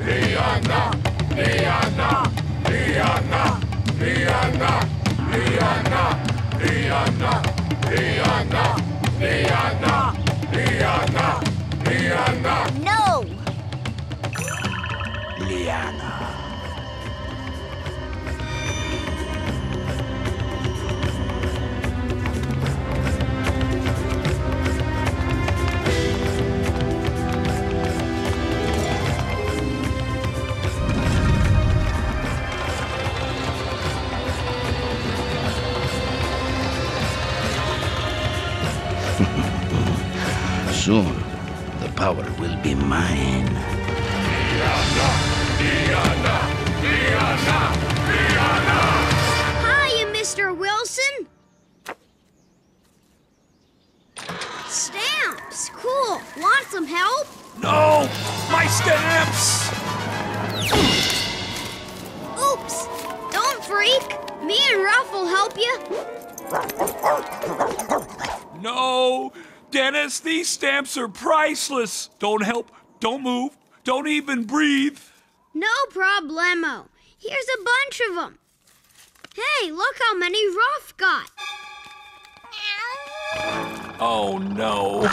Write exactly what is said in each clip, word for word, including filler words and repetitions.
Liana, Liana, Liana, Liana, Liana, Liana, Liana, Liana, Liana, Liana. No! Liana. Soon, the power will be mine. Liana, Liana, Liana, Liana. Hiya, Mister Wilson. Stamps, cool. Want some help? No! My stamps! Oops, don't freak. Me and Ruff will help you. No! Dennis, these stamps are priceless. Don't help, don't move, don't even breathe. No problemo. Here's a bunch of them. Hey, look how many Ruff got. Oh no.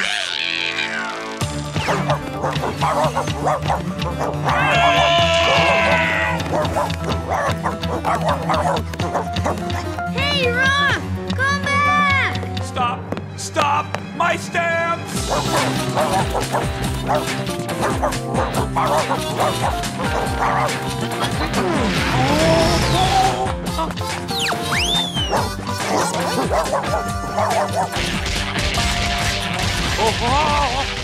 Hey, Ruff, come back. Stop, stop, my stamps! Oh, oh, oh.